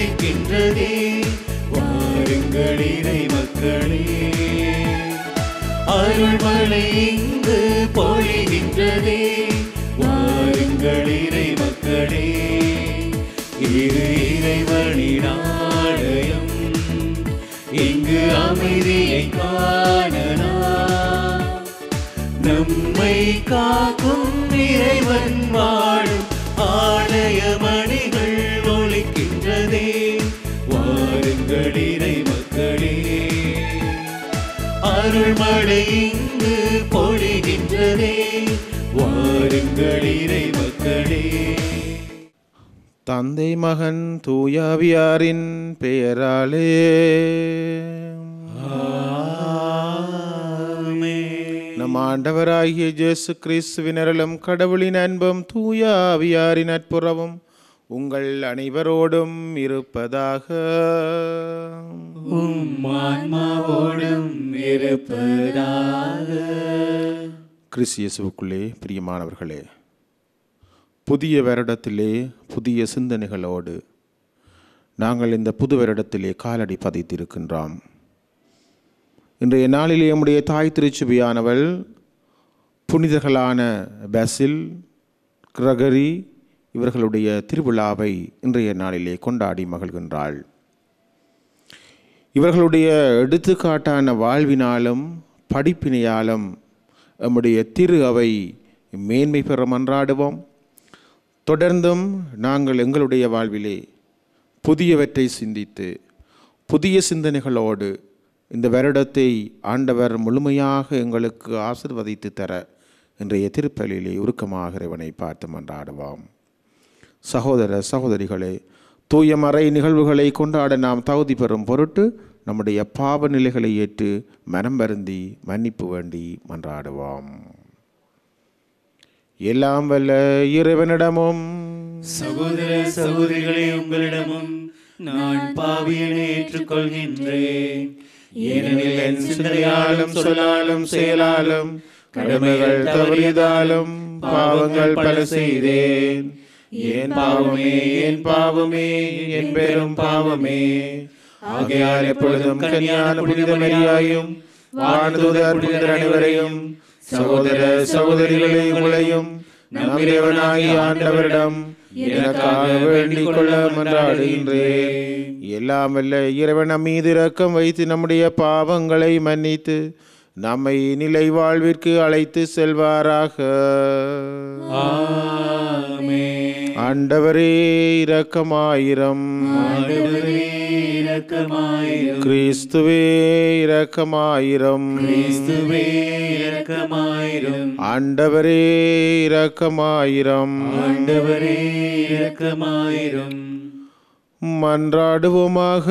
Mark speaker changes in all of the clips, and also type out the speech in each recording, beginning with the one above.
Speaker 1: ஒலிக்கின்றதே. வாருங்கள் இறை மக்களே, அருள்மழை இங்கு பொழிகின்றதே. வாருங்கள் இறை மக்களே, இது இறைவனின் ஆலயம், இங்கு அமைதியை காணலாம். நம்மை காக்கும் இறைவன் வாழும் ஆலய மணிகள் ஒலிக்கின்றதே. வாருங்கள் இறை மக்களே, அருள்மழை இங்கு பொழிகின்றதே. வாருங்கள் இறை மக்களே.
Speaker 2: தந்தை மகன் தூயாவியாரின் பெயராலே நம் ஆண்டவராகிய இயேசு கிறிஸ்துவின் அருளும் கடவுளின் அன்பும் தூயாவியாரின் நட்புறவும் உங்கள் அனைவரோடும் இருப்பதாக.
Speaker 1: ஆன்மாவோடும் இருப்பதாக.
Speaker 2: கிறிஸ்து இயேசுவுக்குள்ளே பிரியமானவர்களே, புதிய வருடத்திலே புதிய சிந்தனைகளோடு நாங்கள் இந்த புது வருடத்திலே காலடி பதித்திருக்கின்றோம். இன்றைய நாளிலே நம்முடைய தாய் திருச்சபையானவள் புனிதர்களான பாசில், கிரகரி இவர்களுடைய திருவிழாவை இன்றைய நாளிலே கொண்டாடி மகிழ்கின்றாள். இவர்களுடைய எடுத்துக்காட்டான வாழ்வினாலும் படிப்பினையாலும் நம்முடைய திரு அவை மேன்மை பெற மன்றாடுவோம். தொடர்ந்தும் நாங்கள் எங்களுடைய வாழ்விலே புதியவற்றை சிந்தித்து புதிய சிந்தனைகளோடு இந்த வருடத்தை ஆண்டவர் முழுமையாக எங்களுக்கு ஆசீர்வதித்து தர இன்றைய திருப்பலியிலே உருக்கமாக இறைவனை பார்த்து மன்றாடுவோம். சகோதர சகோதரிகளே, தூய மறை நிகழ்வுகளை கொண்டாட நாம் தகுதி பெறும் பொருட்டு நம்முடைய பாவ நிலைகளை ஏற்று மனம் வருந்தி மன்னிப்பு வேண்டி மன்றாடுவோம். எல்லாம் வல்ல இறைவனிடமும்
Speaker 1: சகோதர சகோதரிகளே, உங்களிடமும் நான் பாவியனை ஏற்றுக்கொள்கின்றேன். ஏனெனில் என் சிந்தனையாலும் சொல்லாலும் செயலாலும் கடமைகள் தவறியதாலும் பாவங்கள் பல செய்தேன். என் பாவமே, என் பாவமே, என் பெரும் பாவமே. ஆகையால் எப்பொழுதும் கன்னியான புனித மரியாயும் வானதூதர் புனிதர் அனைவரையும் சகோதர சகோதரிகளை உங்களையும் நம் இறைவனாகிய ஆண்டவரிடம் எனக்காக வேண்டிக் கொள்ள மன்றாடுகின்றேன்.
Speaker 2: எல்லாம் வல்ல இறைவன் நம் மீது இரக்கம் வைத்து நம்முடைய பாவங்களை மன்னித்து நம்மை நிலை வாழ்விற்கு அழைத்து செல்வாராக.
Speaker 1: ஆமென்.
Speaker 2: ஆண்டவரே இரக்கமாயிரம்.
Speaker 1: ஆண்டவரே இரக்கமாயிரும்.
Speaker 2: கிறிஸ்துவே இரக்கமாயிரம்.
Speaker 1: கிறிஸ்துவே இரக்கமாயிரும்.
Speaker 2: ஆண்டவரே இரக்கமாயிரம்.
Speaker 1: ஆண்டவரே இரக்கமாயிரும்.
Speaker 2: மன்றாடுவோமாக.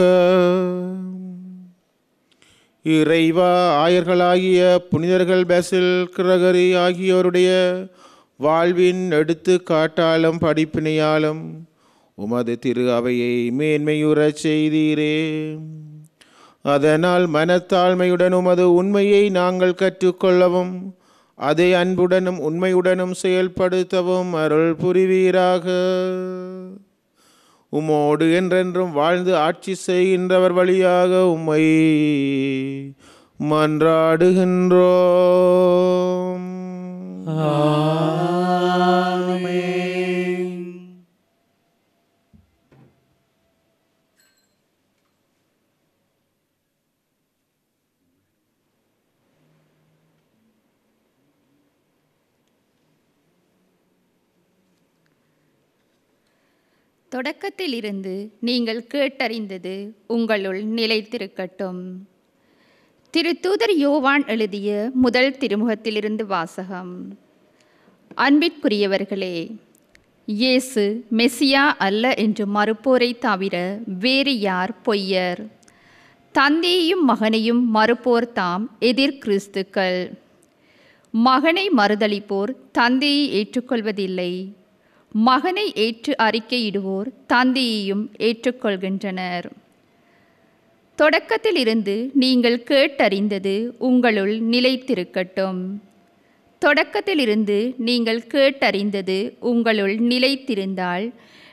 Speaker 2: இறைவா, ஆயர்களாகிய புனிதர்கள் பாசில், கிரகரி ஆகியோருடைய வாழ்வின் எடுத்துக்காட்டாலும் படிப்பினையாலும் உமது திரு அவையை மேன்மையுறச் செய்தீரே. அதனால் மனத்தாழ்மையுடன் உமது உண்மையை நாங்கள் கற்றுக்கொள்ளவும் அதை அன்புடனும் உண்மையுடனும் செயல்படுத்தவும் அருள் புரிவீராக. உம்மோடு என்றென்றும் வாழ்ந்து ஆட்சி செய்கின்றவர் வழியாக உம்மை மன்றாடுகின்றோம்.
Speaker 1: ஆமென்.
Speaker 3: தொடக்கத்திலிருந்து நீங்கள் கேட்டறிந்தது உங்களுள் நிலைத்திருக்கட்டும். திருத்தூதர் யோவான் எழுதிய முதல் திருமுகத்திலிருந்து வாசகம். அன்பிற்குரியவர்களே, இயேசு மெசியா அல்ல என்று மறுப்போரை தவிர வேறு யார் பொய்யர்? தந்தையையும் மகனையும் மறுப்போர் தாம் எதிர் கிறிஸ்துக்கள். மகனை மறுதலிப்போர் தந்தையை ஏற்றுக்கொள்வதில்லை. மகனை ஏற்று அறிக்கையிடுவோர் தந்தையையும் ஏற்றுக்கொள்கின்றனர். தொடக்கத்திலிருந்து நீங்கள் கேட்டறிந்தது உங்களுள் நிலைத்திருக்கட்டும். தொடக்கத்திலிருந்து நீங்கள் கேட்டறிந்தது உங்களுள் நிலைத்திருந்தால்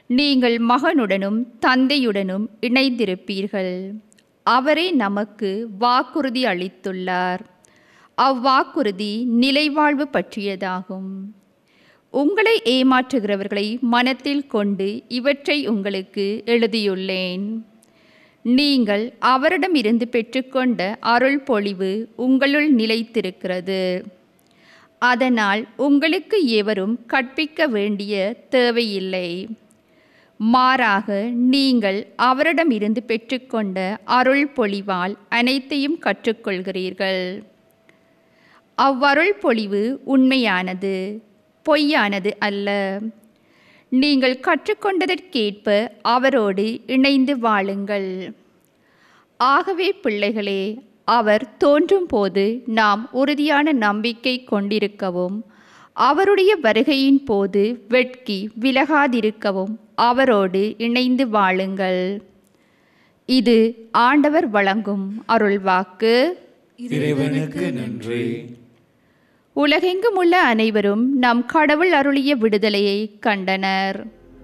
Speaker 3: நீங்கள் மகனுடனும் தந்தையுடனும் இணைந்திருப்பீர்கள். அவரே நமக்கு வாக்குறுதி அளித்துள்ளார். அவ்வாக்குறுதி நிலைவாழ்வு பற்றியதாகும். உங்களை ஏமாற்றுகிறவர்களை மனத்தில் கொண்டு இவற்றை உங்களுக்கு எழுதியுள்ளேன். நீங்கள் அவரிடமிருந்து பெற்றுக்கொண்ட அருள் பொழிவு உங்களுள் நிலைத்திருக்கிறது. அதனால் உங்களுக்கு எவரும் கற்பிக்க வேண்டிய தேவையில்லை. மாறாக நீங்கள் அவரிடமிருந்து பெற்றுக்கொண்ட அருள் பொழிவால் அனைத்தையும் கற்றுக்கொள்கிறீர்கள். அவ்வருள் பொழிவு உண்மையானது, பொய்யானது அல்ல. நீங்கள் கற்றுக்கொண்டதற்கேற்ப அவரோடு இணைந்து வாழுங்கள். ஆகவே பிள்ளைகளே, அவர் தோன்றும் போது நாம் உறுதியான நம்பிக்கை கொண்டிருக்கவும், அவருடைய வருகையின் போது வெட்கி விலகாதிருக்கவும் அவரோடு இணைந்து வாழுங்கள். இது ஆண்டவர் வழங்கும் அருள்வாக்கு.
Speaker 1: இறைவனுக்கு நன்றி.
Speaker 3: உலகெங்கும் உள்ள அனைவரும் நம் கடவுள் அருளிய விடுதலையை கண்டனர்.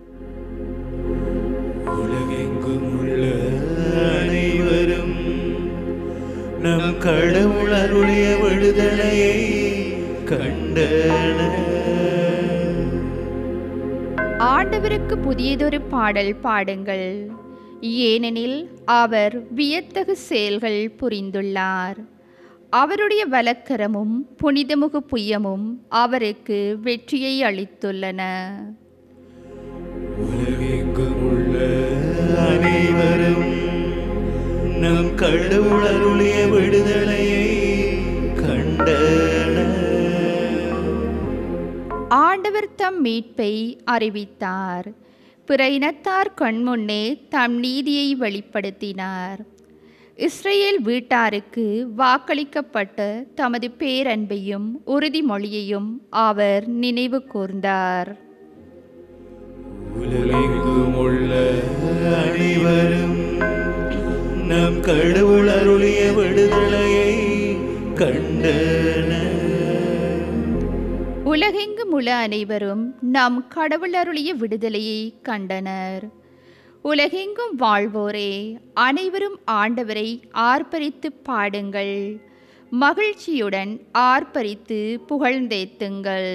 Speaker 1: உலகெங்கும் உள்ள அனைவரும் நம் கடவுள் அருளிய விடுதலையை கண்டனர்.
Speaker 3: ஆண்டவருக்கு புதியதொரு பாடல் பாடுங்கள், ஏனெனில் அவர் வியத்தகு செயல்கள் புரிந்துள்ளார். அவருடைய வலக்கரமும் புனிதமுகு புயமும் அவருக்கு வெற்றியை அளித்துள்ளன.
Speaker 1: உலகெங்கும் உள்ள அனைவரும் நம் கடவுள் அருளிய விடுதலையை கண்டனர்.
Speaker 3: ஆண்டவர் தம் மீட்பை அறிவித்தார். பிற இனத்தார் கண்முன்னே தம் நீதியை வெளிப்படுத்தினார். இஸ்ரேல் வீட்டாருக்கு வாக்களிக்கப்பட்ட தமது பேரன்பையும் உறுதிமொழியையும் அவர் நினைவு கூர்ந்தார்.
Speaker 1: உலகெங்கும் உள்ள அனைவரும் நம் கடவுள் அருளிய விடுதலையை கண்டனர்.
Speaker 3: உலகெங்கும் உள்ள அனைவரும் நம் கடவுள் அருளிய விடுதலையை கண்டனர். உலகெங்கும் வாழ்வோரே, அனைவரும் ஆண்டவரை ஆர்ப்பரித்து பாடுங்கள். மகிழ்ச்சியுடன் ஆர்ப்பரித்து புகழ்ந்தேத்துங்கள்.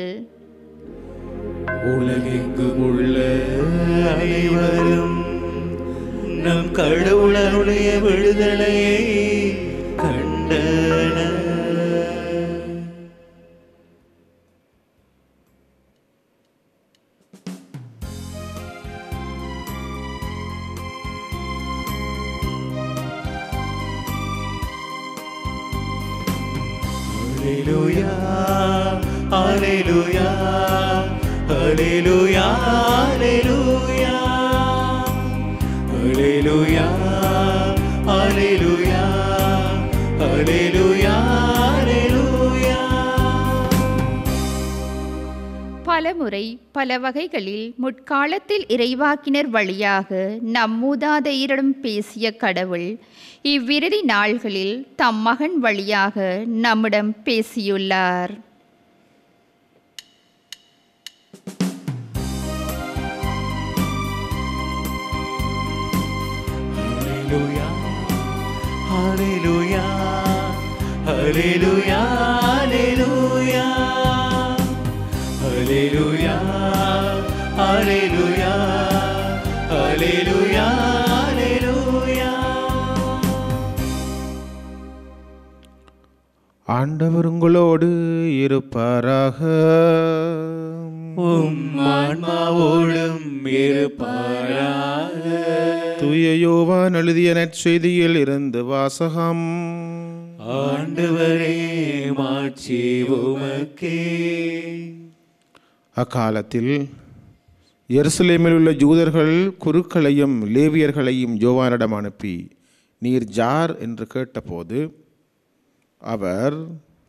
Speaker 1: உலகெங்கும் உள்ள அனைவரும் நம் கடவுள் அருளிய விடுதலையை கண்டனர். Alleluia, Alleluia, Alleluia, Alleluia, Alleluia, Alleluia, Alleluia, Alleluia.
Speaker 3: பலமுறை பல வகைகளில் முற்காலத்தில் இறைவாக்கினர் வழியாக நம் மூதாதையரிடம் பேசிய கடவுள் இவ்விறுதி நாள்களில் தம் மகன் வழியாக நம்மிடம் பேசியுள்ளார்.
Speaker 1: Alleluia, Alleluia, Alleluia, Alleluia, Alleluia, Alleluia, Alleluia, Alleluia.
Speaker 2: ஆண்டவர் உங்களோடு இருப்பாராக.
Speaker 1: உம் ஆன்மாவோடும் இருப்பாராக.
Speaker 2: தூய யோவான் எழுதிய நற்செய்தியில் இருந்து வாசகம்.
Speaker 1: ஆண்டவரே, மாட்சி உமக்கே.
Speaker 2: அக்காலத்தில் எருசலேமில் உள்ள யூதர்கள் குருக்களையும் லேவியர்களையும் யோவானிடம் அனுப்பி, நீர் ஜார் என்று கேட்டபோது அவர்,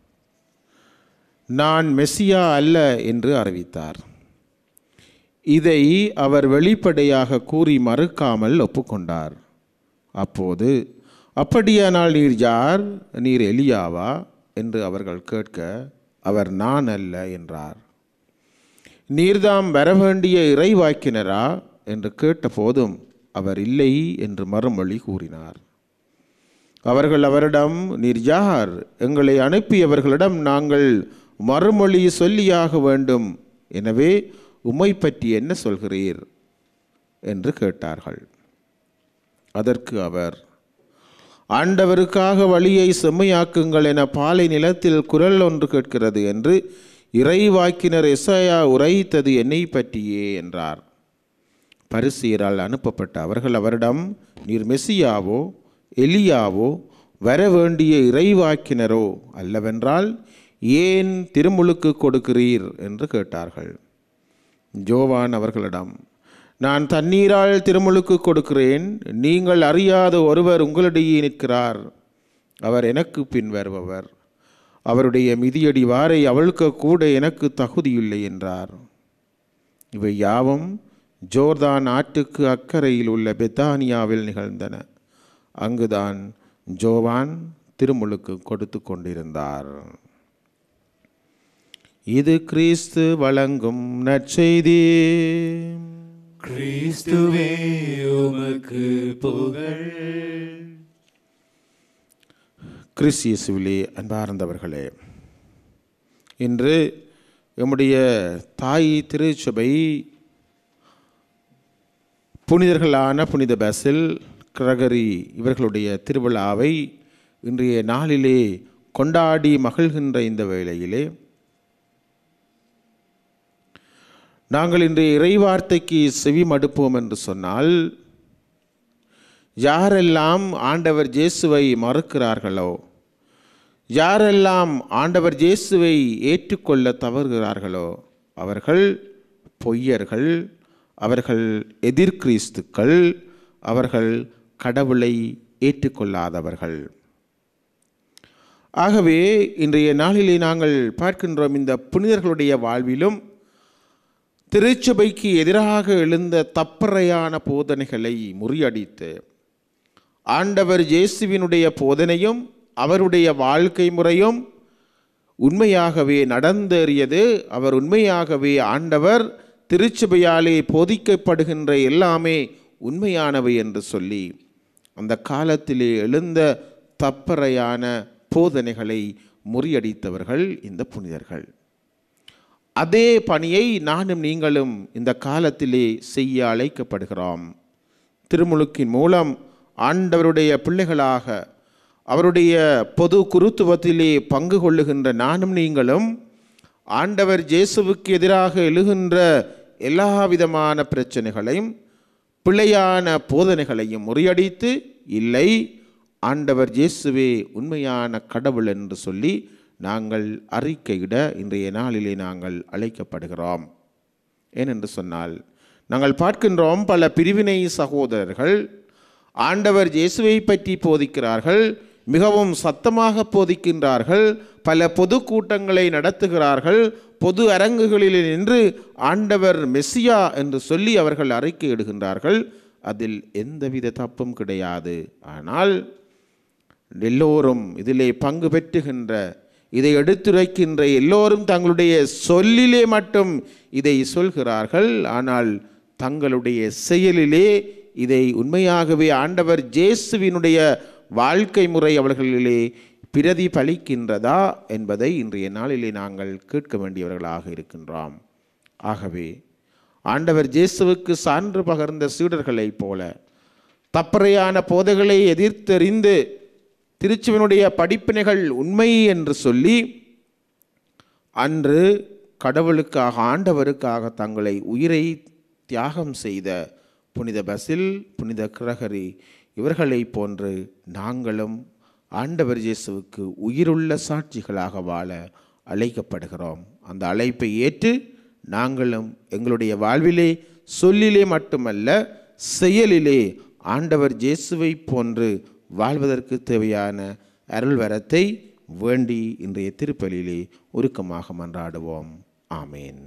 Speaker 2: நான் மெசியா அல்ல என்று அறிவித்தார். இதை அவர் வெளிப்படையாக கூறி மறுக்காமல் ஒப்புக்கொண்டார். அப்போது, அப்படியானால் நீர் யார்? நீர் எலியாவா என்று அவர்கள் கேட்க, அவர் நான் அல்ல என்றார். நீர்தாம் வரவேண்டிய இறைவாக்கினரா என்று கேட்டபோதும் அவர் இல்லை என்று மறுமொழி கூறினார். அவர்கள் அவரிடம், நீர் யார்? எங்களை அனுப்பியவர்களிடம் நாங்கள் மறுமொழி சொல்லியாக வேண்டும். எனவே உம்மை பற்றி என்ன சொல்கிறீர் என்று கேட்டார்கள். அதற்கு அவர், ஆண்டவருக்காக வழியை செம்மையாக்குங்கள் என பாலை நிலத்தில் குரல் ஒன்று கேட்கிறது என்று இறைவாக்கினர் எசாயா உரைத்தது என்னை பற்றியே என்றார். பரிசேயரால் அனுப்பப்பட்ட அவர்கள் அவரிடம், நீர் மெசியாவோ எலியாவோ வர வேண்டிய இறைவாக்கினரோ அல்லவென்றால் ஏன் திருமுழுக்கு கொடுக்கிறீர் என்று கேட்டார்கள். யோவான் அவர்களிடம், நான் தண்ணீரால் திருமுழுக்கு கொடுக்கிறேன். நீங்கள் அறியாத ஒருவர் உங்களிடையே நிற்கிறார். அவர் எனக்கு பின் வருபவர். அவருடைய மிதியடி வாரை அவிழ்க்க கூட எனக்கு தகுதியில்லை என்றார். இவை யாவும் ஜோர்தான் ஆற்றுக்கு அக்கறையில் உள்ள பெத்தானியாவில் நிகழ்ந்தன. அங்குதான் யோவான் திருமுழுக்கு கொடுத்து கொண்டிருந்தார். இது கிறிஸ்து வழங்கும் நற்செய்தி.
Speaker 1: கிறிஸ்துவே உமக்கு புகழ்.
Speaker 2: கிறிஸ்து இயேசுவிலே அன்பார்ந்தவர்களே, இன்று நம்முடைய தாய் திருச்சபை புனிதர்களான புனித பாசில், கிரகரி இவர்களுடைய திருவிழாவை இன்றைய நாளிலே கொண்டாடி மகிழ்கின்ற இந்த வேளையிலே நாங்கள் இன்றைய இறைவார்த்தைக்கு செவி மடுப்போம் என்று சொன்னால், யாரெல்லாம் ஆண்டவர் இயேசுவை மறுக்கிறார்களோ, யாரெல்லாம் ஆண்டவர் இயேசுவை ஏற்றுக்கொள்ள தவறுகிறார்களோ அவர்கள் பொய்யர்கள், அவர்கள் எதிர்கிறிஸ்துக்கள், அவர்கள் கடவுளை ஏற்றுக்கொள்ளாதவர்கள். ஆகவே இன்றைய நாளிலே நாங்கள் பார்க்கின்றோம், இந்த புனிதர்களுடைய வாழ்விலும் திருச்சபைக்கு எதிராக எழுந்த தப்பறையான போதனைகளை முறியடித்து ஆண்டவர் இயேசுவினுடைய போதனையும் அவருடைய வாழ்க்கை முறையும் உண்மையாகவே நடந்தேறியது. அவர் உண்மையாகவே ஆண்டவர் திருச்சபையாலே போதிக்கப்படுகின்ற எல்லாமே உண்மையானவை என்று சொல்லி அந்த காலத்திலே எழுந்த தப்பறையான போதனைகளை முறியடித்தவர்கள் இந்த புனிதர்கள். அதே பணியை நானும் நீங்களும் இந்த காலத்திலே செய்ய அழைக்கப்படுகிறோம். திருமுழுக்கின் மூலம் ஆண்டவருடைய பிள்ளைகளாக அவருடைய பொது குருத்துவத்திலே பங்கு கொள்ளுகின்ற நானும் நீங்களும் ஆண்டவர் இயேசுவுக்கு எதிராக எழுகின்ற எல்லா விதமான பிரச்சனைகளையும் பிழையான போதனைகளையும் முறியடித்து, இல்லை ஆண்டவர் இயேசுவே உண்மையான கடவுள் என்று சொல்லி நாங்கள் அறிக்கையிட இன்றைய நாளிலே நாங்கள் அழைக்கப்படுகிறோம். ஏனென்று சொன்னால், நாங்கள் பார்க்கின்றோம் பல பிரிவினை சகோதரர்கள் ஆண்டவர் இயேசுவை பற்றி போதிக்கிறார்கள், மிகவும் சத்தமாக போதிக்கின்றார்கள், பல பொது கூட்டங்களை நடத்துகிறார்கள், பொது அரங்குகளில் நின்று ஆண்டவர் மெசியா என்று சொல்லி அவர்கள் அறிக்கையிடுகின்றார்கள். அதில் எந்தவித தப்பும் கிடையாது. ஆனால் எல்லோரும் இதிலே பங்கு பெற்றுகின்ற, இதை எடுத்துரைக்கின்ற எல்லோரும் தங்களுடைய சொல்லிலே மட்டும் இதை சொல்கிறார்கள். ஆனால் தங்களுடைய செயலிலே இதை உண்மையாகவே ஆண்டவர் இயேசுவினுடைய வாழ்க்கை முறை அவர்களிலே பிரதிபலிக்கின்றதா என்பதை இன்றைய நாளிலே நாங்கள் கேட்க வேண்டியவர்களாக இருக்கின்றோம். ஆகவே ஆண்டவர் இயேசுவுக்கு சான்று பகர்ந்த சீடர்களைப் போல தப்பறையான போதைகளை எதிர்த்தெறிந்து திருச்சுவினுடைய படிப்பினைகள் உண்மை என்று சொல்லி அன்று கடவுளுக்காக ஆண்டவருக்காக தங்களை உயிரை தியாகம் செய்த புனித பாசில், புனித கிரகரி இவர்களை போன்று நாங்களும் ஆண்டவர் இயேசுவுக்கு உயிருள்ள சாட்சிகளாக வாழ அழைக்கப்படுகிறோம். அந்த அழைப்பை ஏற்று நாங்களும் எங்களுடைய வாழ்விலே சொல்லிலே மட்டுமல்ல செயலிலே ஆண்டவர் இயேசுவை போன்று வாழ்வதற்கு தேவையான அருள் வரத்தை வேண்டி இன்றைய திருப்பலியிலே உருக்கமாக மன்றாடுவோம். ஆமேன்.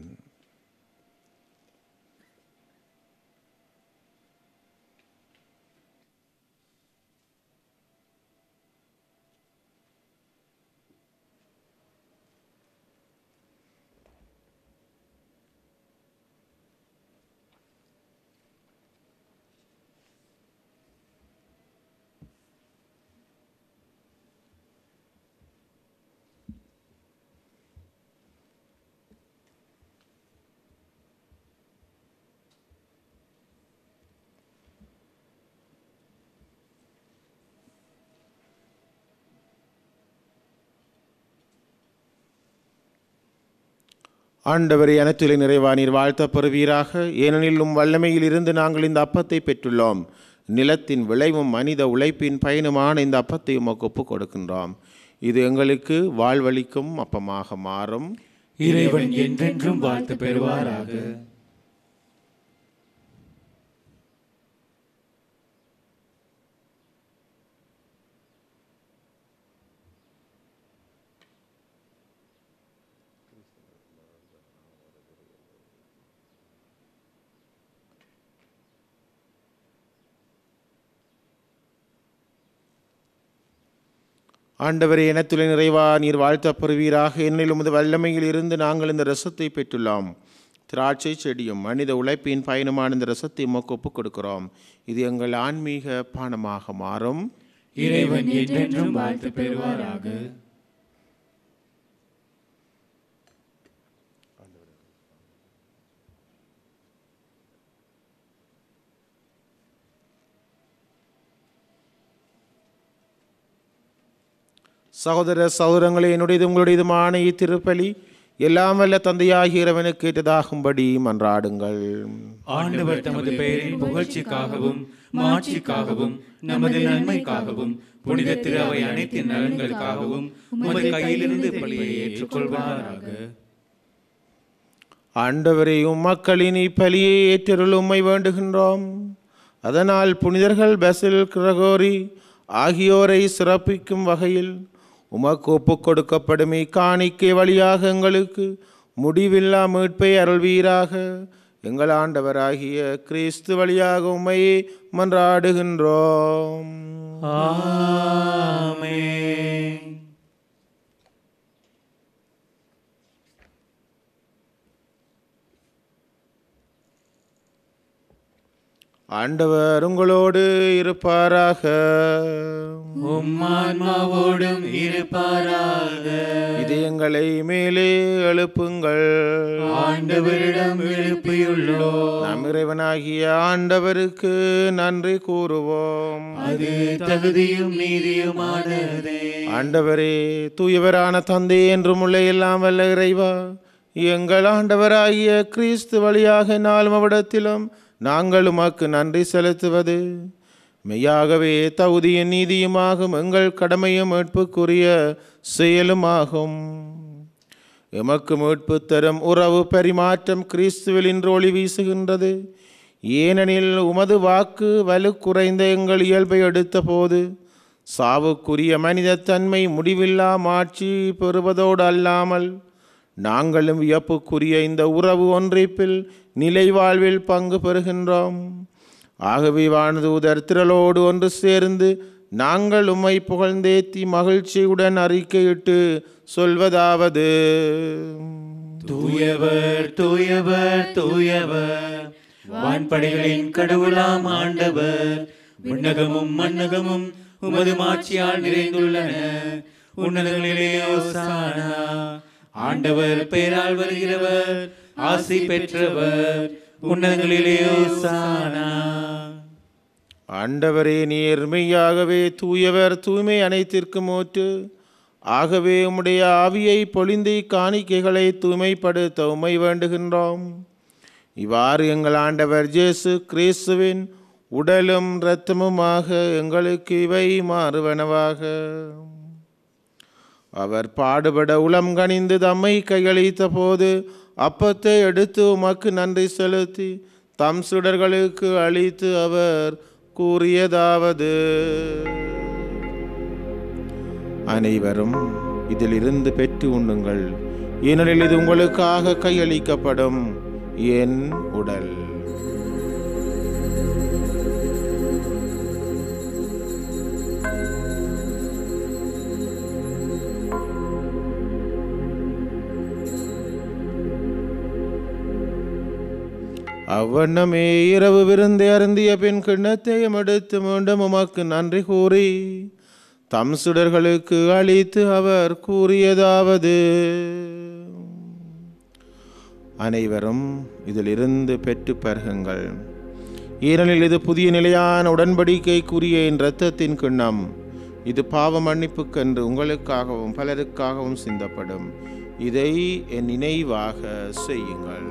Speaker 2: ஆண்டவரே, அனைத்துலை நிறைவானீர் வாழ்த்தப் பெறுவீராக. ஏனெனில் வல்லமையில் இருந்து நாங்கள் இந்த அப்பத்தை பெற்றுள்ளோம். நிலத்தின் விளைவும் மனித உழைப்பின் பயனுமான இந்த அப்பத்தை உமக்கு ஒப்புக் கொடுக்கின்றோம். இது எங்களுக்கு வாழ்வளிக்கும் அப்பமாக மாறும்.
Speaker 1: இறைவன் என்றென்றும் வாழ்த்து பெறுவாராக.
Speaker 2: ஆண்டவரே, இனத்துளை நிறைவா நீர் வாழ்த்தப் பெறுவீராக. ஏனெனில் உமது வல்லமையில் இருந்து நாங்கள் இந்த ரசத்தை பெற்றுள்ளோம். திராட்சை செடியும் மனித உழைப்பின் பயனுமான இந்த ரசத்தை உமக்கு ஒப்புக் கொடுக்கிறோம். இது எங்கள் ஆன்மீக பானமாக மாறும்.
Speaker 1: இறைவன் என்றென்றும் வாழ்த்து பெறுவாராக.
Speaker 2: சகோதர சகோதரங்களே, என்னுடையது உங்களுடையதுமான இத்திருப்பலி எல்லாம் வல்ல தந்தையாகிய இறைவனுக்கு ஏற்றதாகும்படி மன்றாடுங்கள்.
Speaker 1: ஆண்டவர் தமது பெயரின் புகழ்ச்சிக்காகவும் மாட்சிக்காகவும் நமது நன்மைக்காகவும் புனித திரு அவை அனைத்தின் நலன்களுக்காகவும் உமது கையிலிருந்து பலியை ஏற்றுக்கொள்வாராக.
Speaker 2: ஆண்டவரே, மக்களின் இப்பலியை ஏற்றருள் உம்மை வேண்டுகின்றோம். அதனால் புனிதர்கள் பெசில், கிரகோரி ஆகியோரை சிறப்பிக்கும் வகையில் உமக்கு ஒப்புக் கொடுக்கப்படும் இக்காணிக்கை வழியாக எங்களுக்கு முடிவில்லா மீட்பை அருள்வீராக. எங்கள் ஆண்டவராகிய கிறிஸ்து வழியாக உம்மை மன்றாடுகின்றோம்.
Speaker 1: ஆமென்.
Speaker 2: ஆண்டவர் உங்களோடு இருப்பாராக.
Speaker 1: உம்மான்மாவோடும் இருப்பாராக.
Speaker 2: இதயங்களை மேலே எழுப்புங்கள்.
Speaker 1: ஆண்டவரிடம் எழுப்பியுள்ளோம்.
Speaker 2: நம் இறைவனாகிய ஆண்டவருக்கு நன்றி கூறுவோம்.
Speaker 1: அது தகுதியும் நீதியுமானதே.
Speaker 2: ஆண்டவரே, தூயவரான தந்தை என்றும் உள்ள எல்லாம் வல்ல இறைவா, எங்கள் ஆண்டவராகிய கிறிஸ்து வழியாக நாளும் அவ்விடத்திலும் நாங்கள் உமக்கு நன்றி செலுத்துவது மெய்யாகவே தகுதியும் நீதியுமாகும். எங்கள் கடமையும் மீட்புக்குரிய செயலுமாகும். எமக்கு மீட்பு தரும் உறவு பரிமாற்றம் கிறிஸ்துவில் இன்று ஒளி வீசுகின்றது. ஏனெனில் உமது வாக்கு வலு குறைந்த எங்கள் இயல்பை எடுத்த போது சாவுக்குரிய மனித தன்மை முடிவில்லா மாட்சி பெறுவதோடு அல்லாமல் நாங்களும் வியப்புக்குரிய இந்த உறவு ஒன்றிப்பில் நிலை வாழ்வில் பங்கு பெறுகின்றோம். ஆகவே வானதூதர் திரளோடு ஒன்று சேர்ந்து நாங்கள் உம்மை புகழ்ந்தேத்தி மகிழ்ச்சியுடன் அறிக்கையிட்டு சொல்வதாவது:
Speaker 1: தூயவர் தூயவர் தூயவர், வான்படைகளின் கடவுளாம் ஆண்டவர். விண்ணகமும் மண்ணகமும் உமது மாட்சியால் நிறைந்துள்ளன. உன்னதங்களிலே ஓசானா. ஆண்டவர் பெயரால் வருகிறவர் ஆசி பெற்றவர். உன்னதங்களிலே ஓசானா.
Speaker 2: ஆண்டவரே, நீர் மெய்யாகவே தூயவர், தூய்மை அனைத்திற்கும் ஊற்று. ஆகவே உம்முடைய ஆவியை பொழிந்து காணிக்கைகளை தூய்மைப்படுத்த உம்மை வேண்டுகின்றோம். இவ்வாறு எங்கள் ஆண்டவர் இயேசு கிறிஸ்துவின் உடலும் இரத்தமுமாக எங்களுக்கு இவை மாறுவனவாக. அவர் பாடுபட உளம் கனிந்து தம்மை கையளித்த போது அப்பத்தை எடுத்து உமக்கு நன்றி செலுத்தி தம் சுடர்களுக்கு அளித்து அவர் கூறியதாவது: அனைவரும் இதிலிருந்து பெற்று உண்ணுங்கள், ஏனெனில் இது உங்களுக்காக கையளிக்கப்படும் என் உடல். அவ்வண்ணமே இரவு விருந்தை அருந்திய பின் கிண்ணத்தையும் எடுத்து மீண்டும் உமக்கு நன்றி கூறி தம் சுடர்களுக்கு அளித்து அவர் கூறியதாவது: அனைவரும் இதிலிருந்து பெற்று பருகுங்கள், ஏனெனில் இது புதிய நிலையான உடன்படிக்கைக்குரிய என் இரத்தத்தின் கிண்ணம். இது பாவ மன்னிப்புக்கென்று உங்களுக்காகவும் பலருக்காகவும் சிந்தப்படும். இதை என் நினைவாக செய்யுங்கள்.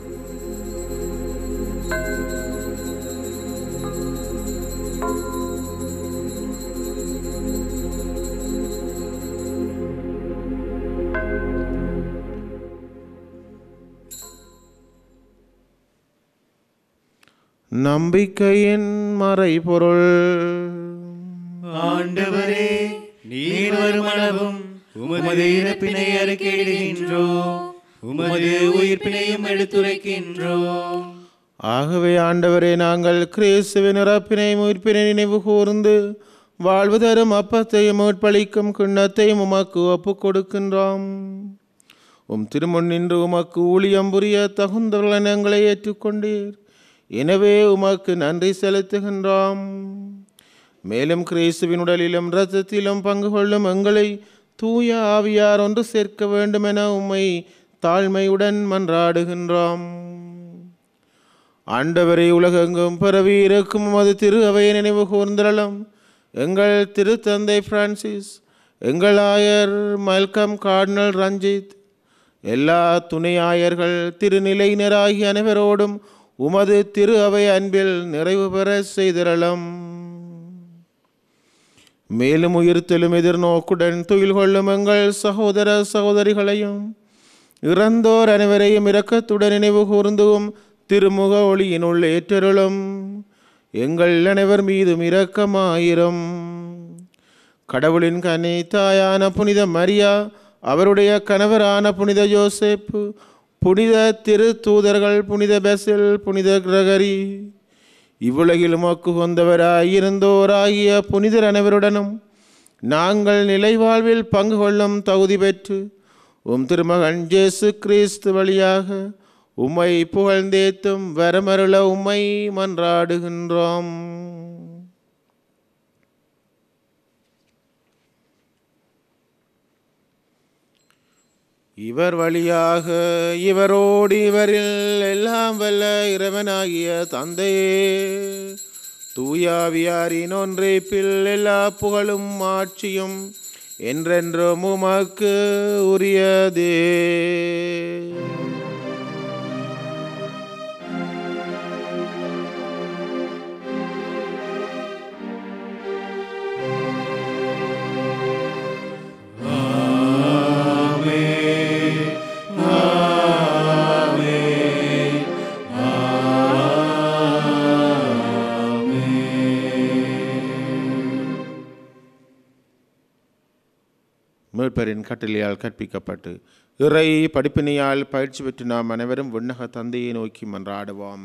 Speaker 2: நம்பிக்கையின் மறைபொருள்.
Speaker 1: ஆண்டவரே, நீர் வருமளவும் உமது இறப்பினை அறிக்கையிடுகின்றோம், உமது உயிர்ப்பினையும் எடுத்துரைக்கின்றோம்.
Speaker 2: ஆகவே ஆண்டவரே, நாங்கள் கிறிஸ்துவின் இறப்பினை உயிர்ப்பினை நினைவு கூர்ந்து வாழ்வு தரும் அப்பத்தையும் மீட்பளிக்கும் கிண்ணத்தையும் உமக்கு ஒப்புக் கொடுக்கின்றோம். திருமுன் நின்று உமக்கு ஊழியம் புரிய தகுந்தவர்கள் எங்களை ஏற்றுக்கொண்டீர். எனவே உமக்கு நன்றி செலுத்துகின்றோம். மேலும் கிறிஸ்துவின் உடலிலும் இரத்தத்திலும் பங்கு கொள்ளும் எங்களை தூய ஆவியார் ஒன்று சேர்க்க வேண்டும் என உம்மை தாழ்மையுடன் மன்றாடுகின்றோம். ஆண்டவரை உலகெங்கும் பரவி இருக்கும் உமது திரு அவையை நினைவு கூர்ந்தருளும். எங்கள் திருத்தந்தை பிரான்சிஸ், எங்கள் ஆயர் மல்கம் கார்டினல் ரஞ்சித், எல்லா துணை ஆயர்கள், திருநிலையினராகிய அனைவரோடும் உமது திரு அவை அன்பில் நிறைவு பெற செய்திரளும். மேலும் உயிர்த்தெழும் எதிர்நோக்குடன் துயில் கொள்ளும் எங்கள் சகோதர சகோதரிகளையும் இறந்தோர் அனைவரையும் இரக்கத்துடன் நினைவு கூர்ந்தும் திருமுக ஒளியினுள் ஏற்றருளும். எங்கள் அனைவர் மீதும் இரக்கமாயிரும். கடவுளின் கனி தாயான புனித மரியா, அவருடைய கணவரான புனித யோசேப்பு, புனித திரு தூதர்கள், புனித பெசில், புனித கிரகரி, இவ்வுலகில் உமக்கு வந்தவராயிருந்தோராகிய புனிதர் அனைவருடனும் நாங்கள் நிலைவாழ்வில் பங்கு கொள்ளும் தகுதி பெற்று திருமகன் இயேசு கிறிஸ்து வழியாக உம்மை புகழ்ந்தேத்தும் வரமருள உம்மை மன்றாடுகின்றோம். இவர் வழியாக இவரோடு இவரில் எல்லாம் வல்ல இறைவனாகிய தந்தையே, தூயாவியாரின் ஒன்றைப்பில் எல்லா புகழும் ஆட்சியும் என்றென்றும் உமக்கு உரியதே. மீட்பரின் கட்டளையால் கற்பிக்கப்பட்டு இறை படிப்பினையால் பயிற்சி பெற்று நாம் அனைவரும் விண்ணக தந்தையை நோக்கி மன்றாடுவோம்.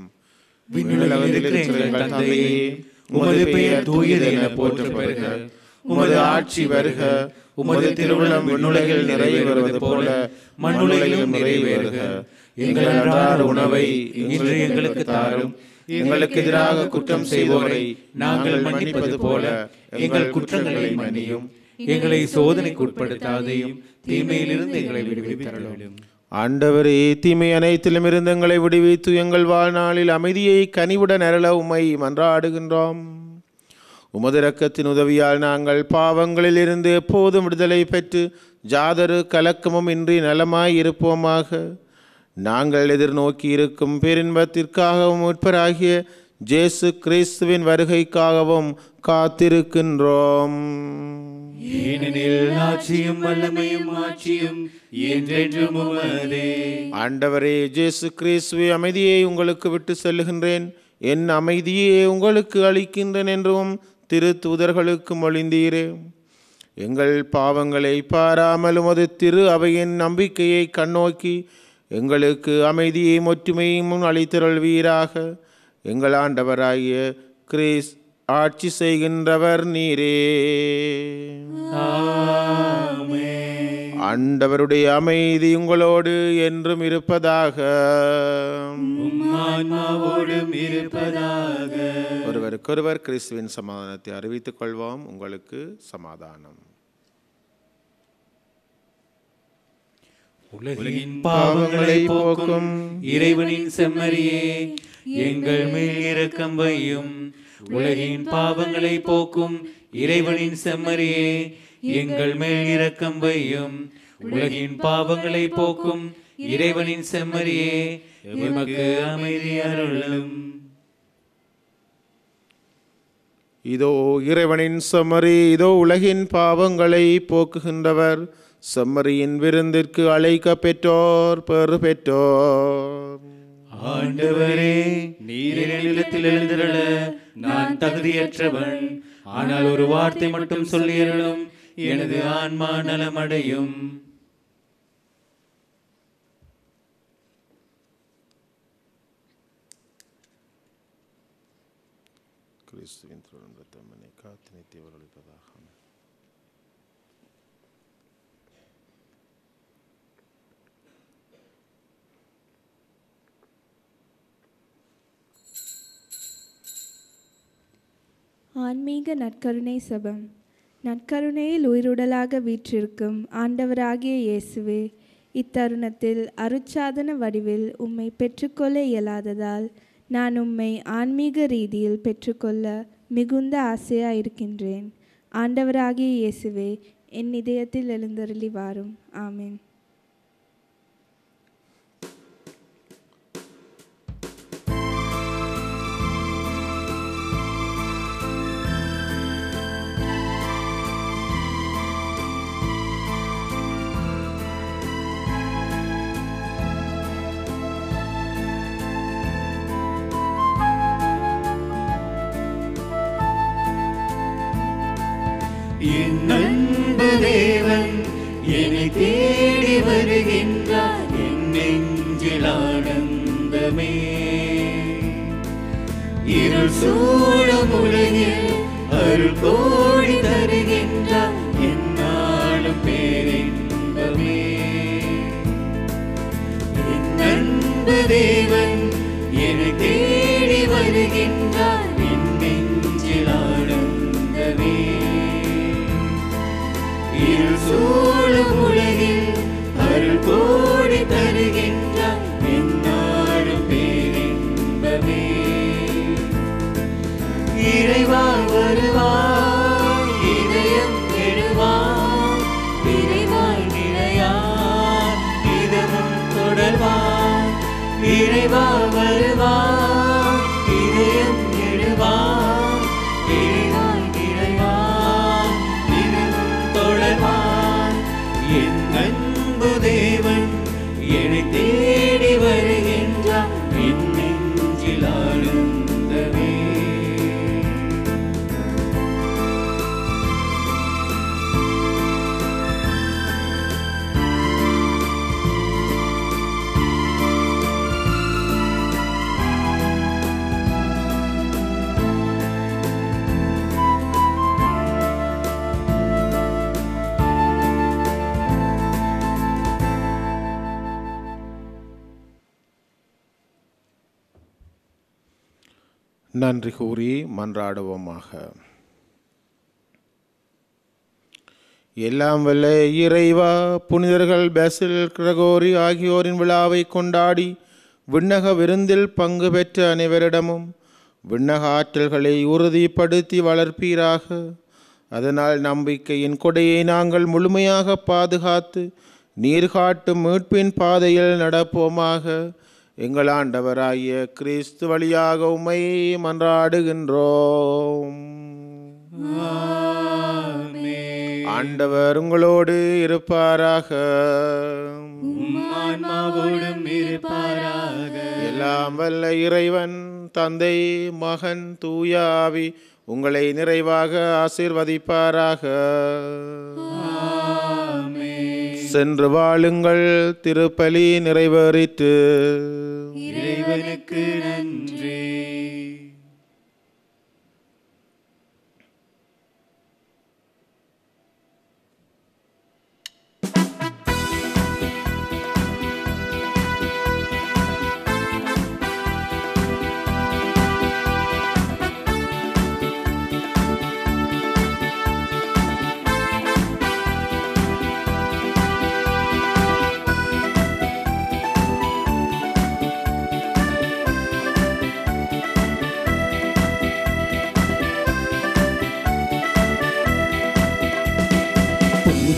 Speaker 1: உமது பெயர் தூயது என போற்றப் பெறுக. உமது ஆட்சி வருக. உமது திருவுளம் விண்ணுலகில் நிறைவேறுவது போல மண்ணுலகிலும் நிறைவேறுக. எங்கள் அன்றாட உணவை இன்று எங்களுக்கு தாரும். எங்களுக்கு எதிராக குற்றம் செய்வோரை நாங்கள் மன்னிப்பது போல எங்கள் குற்றங்களை மன்னியும். எங்களை சோதனைக்கு உட்படுத்தாதையும் தீமையிலிருந்து எங்களை விடுவித்தருளும்.
Speaker 2: ஆண்டவரே, தீமை அனைத்திலும் இருந்து எங்களை விடுவித்து எங்கள் வாழ்நாளில் அமைதியை கனிவுடன் அருள உம்மை மன்றாடுகின்றோம். உமது இரக்கத்தின் உதவியால் நாங்கள் பாவங்களில் இருந்து எப்போதும் விடுதலை பெற்று ஜாதரு கலக்கமும் இன்றி நலமாய் இருப்போமாக. நாங்கள் எதிர்நோக்கி இருக்கும் பேரின்பத்திற்காகவும் உட்பராகிய இயேசு கிறிஸ்துவின் வருகைக்காகவும் காத்திருக்கின்றோம்.
Speaker 1: ஏனெனில் ஆட்சியும் வல்லமையும் ஆட்சியும் என்றென்றும் உமதே.
Speaker 2: ஆண்டவரே இயேசு கிறிஸ்துவே, அமைதியை உங்களுக்கு விட்டு செல்லுகின்றேன், என் அமைதியை உங்களுக்கு அளிக்கின்றேன் என்றும் திரு தூதர்களுக்கு மொழிந்தீரே. எங்கள் பாவங்களை பாராமல் உமது திரு அவையின் நம்பிக்கையை கண்ணோக்கி எங்களுக்கு அமைதியை ஒற்றுமையும் அளித்தருள்வீராக. எங்கள் ஆண்டவராகிய கிறிஸ்து ஆட்சி செய்கின்றவர் நீரே.
Speaker 1: ஆமென்.
Speaker 2: ஆண்டவருடைய அமைதி உங்களோடு என்றும் இருப்பதாக.
Speaker 1: உம் ஆன்மாவோடும் இருப்பதாக.
Speaker 2: ஒருவருக்கொருவர் கிறிஸ்துவின் சமாதானத்தை அறிவித்துக் கொள்வோம். உங்களுக்கு சமாதானம்.
Speaker 1: உலகின் பாவங்களை போக்கும் இறைவனின் செம்மறியே, எங்கள் மேல் இரக்கம் வையும். உலகின் பாவங்களை போக்கும் இறைவனின் செம்மறியே, எங்கள் மேல் இரக்கம் வையும். உலகின் பாவங்களை போக்கும் இறைவனின் செம்மறியே, எமக்கு அமைதி அருளும்.
Speaker 2: இதோ இறைவனின் செம்மறி, இதோ உலகின் பாவங்களை போக்குகின்றவர். செம்மறியின் விருந்திற்கு அழைக்க பெற்றோர் பெறு பெற்றோர்.
Speaker 1: ஆண்டவரே, நீர் நிலத்தில் எழுந்திரள நான் தகுதியற்றவன். ஆனால் ஒரு வார்த்தை மட்டும் சொல்லியருளும், எனது ஆன்மா நலமடையும்.
Speaker 2: கிறிஸ்துவின் திருரத்தம் என்னை காத்து நித்திய வரவழைப்பதாக.
Speaker 4: ஆன்மீக நற்கருணை சபம். நற்கருணையில் உயிருடலாக வீற்றிருக்கும் ஆண்டவராகிய இயேசுவே, இத்தருணத்தில் அருட்சாதன வடிவில் உம்மை பெற்றுக்கொள்ள இயலாததால் நான் உம்மை ஆன்மீக ரீதியில் பெற்றுக்கொள்ள மிகுந்த ஆசையாக இருக்கின்றேன். ஆண்டவராகிய இயேசுவே, என் இதயத்தில் எழுந்தருளி வாரும். ஆமீன்.
Speaker 1: என் அன்பு தேவன் என்னை தேடி வருகின்றார், என் நெஞ்சில் ஆனந்தமே. இருள் சூழும் உலகில் அருள் கோடி தருகின்றார், என்னாலும் பேரின்பமே. என் அன்பு தேவன் என்னை தேடி வருகின்றார், என் நெஞ்சில் ஆனந்தமே. இருள் சூழும் உலகில் அருள் கோடி தருகின்றார், என்னாலும் பேரின்பமே. இறைவா வருவாய், இதயம் எழுவாய், இறைவாய் நிலையாய், இதமும் தொடர்வாய். இறைவா வருவாய், இதயம் எழுவாய், இறைவாய் நிலையாய், இதமும் தொடர்வாய். என் அன்பு தேவன் என்னை தேடி வருகின்றார், என் நெஞ்சில் ஆனந்தமே.
Speaker 2: நன்றி கூறி மன்றாடுவோமாக. எல்லாம் வல்ல இறைவா, புனிதர்கள் பேசில், கிரகோரி ஆகியோரின் விழாவை கொண்டாடி விண்ணக விருந்தில் பங்கு பெற்ற அனைவரிடமும் விண்ணக ஆற்றல்களை உறுதிப்படுத்தி வளர்ப்பீராக. அதனால் நம்பிக்கையின் கொடையை நாங்கள் முழுமையாக பாதுகாத்து நீர்காட்டும் மீட்பின் பாதையில் நடப்போமாக. எங்கள் ஆண்டவராகிய கிறிஸ்து வழியாக உம்மை மன்றாடுகின்றோம். ஆண்டவர் உங்களோடு இருப்பாராக. எல்லாம் வல்ல இறைவன் தந்தை, மகன், தூய ஆவி உங்களை நிறைவாக ஆசீர்வதிப்பாராக. சென்று வாழுங்கள். திருப்பலி நிறைவேறிற்று.
Speaker 1: இறைவனுக்கு நன்றி.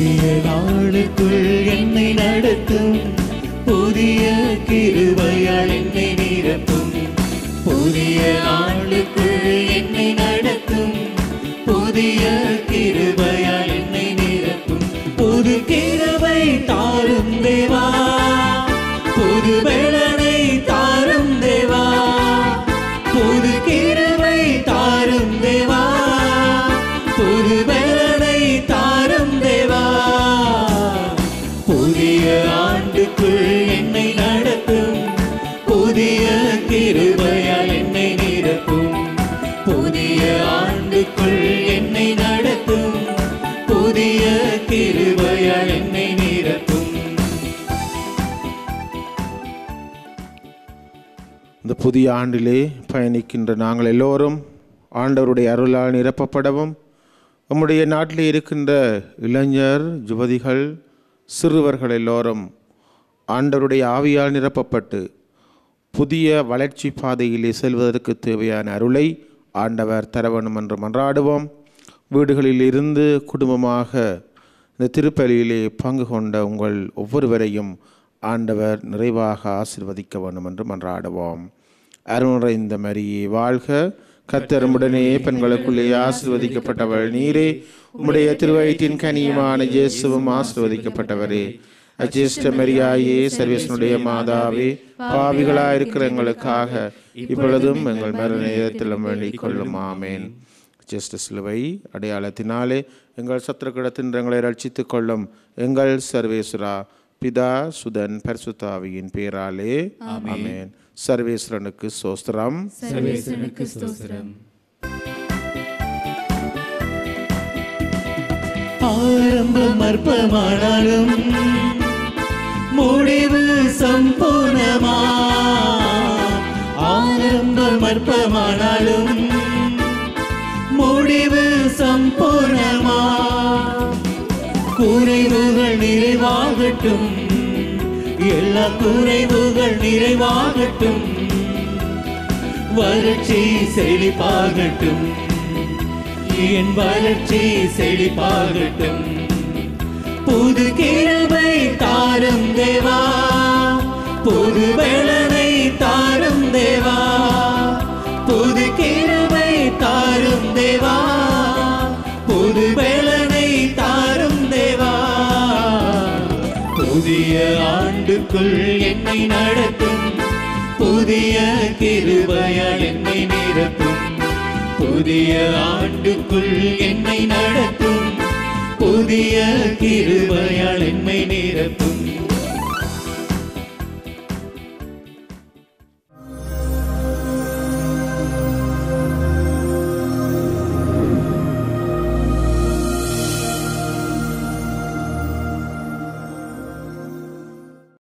Speaker 5: புதிய நாளுக்குள் என்னை நடத்தும், புதிய கிருபையால் என்னை நிரப்பும். புதிய நாளுக்குள் என்னை நடத்தும், புதிய கிருபையால் என்னை நிரப்பும். புது கிருபை தாரும் தேவா, புது பலனை தாரும் தேவா, புது கிருபை தாரும் தேவா, புது பலனை தாரும் தேவா. புதிய ஆண்டுக்குள் என்னை நடத்தும், புதிய கிருபையால் என்னை நிரப்பும். புதிய ஆண்டுக்குள் என்னை நடத்தும், புதிய கிருபையால் என்னை நிரப்பும்.
Speaker 2: இந்த புதிய ஆண்டிலே பயணிக்கின்ற நாங்கள் எல்லோரும் ஆண்டவருடைய அருளால் நிரப்பப்படவும், நம்முடைய நாட்டிலே இருக்கின்ற இளைஞர், யுவதிகள், சிறுவர்கள் எல்லோரும் ஆண்டவருடைய ஆவியால் நிரப்பப்பட்டு புதிய வளர்ச்சி பாதையிலே செல்வதற்கு தேவையான அருளை ஆண்டவர் தர வேண்டும் என்று மன்றாடுவோம். வீடுகளில் இருந்து குடும்பமாக இந்த திருப்பலியிலே பங்கு கொண்ட உங்கள் ஒவ்வொருவரையும் ஆண்டவர் நிறைவாக ஆசீர்வதிக்க வேண்டும் என்று மன்றாடுவோம். அருள் இந்த மரியே வாழ்க, கர்த்தர் உம்முடனே பெண்களுக்குள்ளே ஆசீர்வதிக்கப்பட்டவள் நீரே, உம்முடைய திருவயிற்றின் கனியுமான இயேசுவும் ஆசீர்வதிக்கப்பட்டவரே. அஜேஷ்ட மரியாயே, சர்வேசனுடைய மாதாவே, பாவிகளாயிருக்கிற எங்களுக்காக இப்பொழுதும் எங்கள் மரண நேரத்திலும் வேண்டிக் கொள்ளும். ஆமேன். ஜேஷ்ட சிலுவை அடையாளத்தினாலே எங்கள் சத்துருக்கிடத்தின் எங்களை ரட்சித்துக் கொள்ளும் எங்கள் சர்வேஸ்வரா, பிதா சுதன் பரிசுத்தாவியின் பேராலே ஆமென். சர்வேஸ்வரனுக்கு ஸ்தோத்திரம்.
Speaker 5: சர்வேஸ்வரனுக்கு ஸ்தோத்திரம். ஆரம்பம் அற்பமானாலும் முடிவு சம்பூர்ணமா, ஆரம்பம் அற்பமானாலும் முடிவு சம்பூர்ணமா. குறைவுகள் நிறைவாகட்டும், எல்லா குறைவுகள் நிறைவாகட்டும். வறட்சி செழிப்பாகட்டும், என் வளர்ச்சி செழிப்பாகட்டும். புது கிருபை தாரும் தேவா, புது பலனை தாரும் தேவா, புது கிருபை தாரும் தேவா, புது பலனை தாரும் தேவா. புதிய ஆண்டுக்குள் என்னை நடத்தும், புதிய கிருபையால் என்னை நிரப்பும். புதிய ஆண்டுக்குள் என்னை நடத்தும், புதிய கிருபையால் என்னை நிரப்பும்.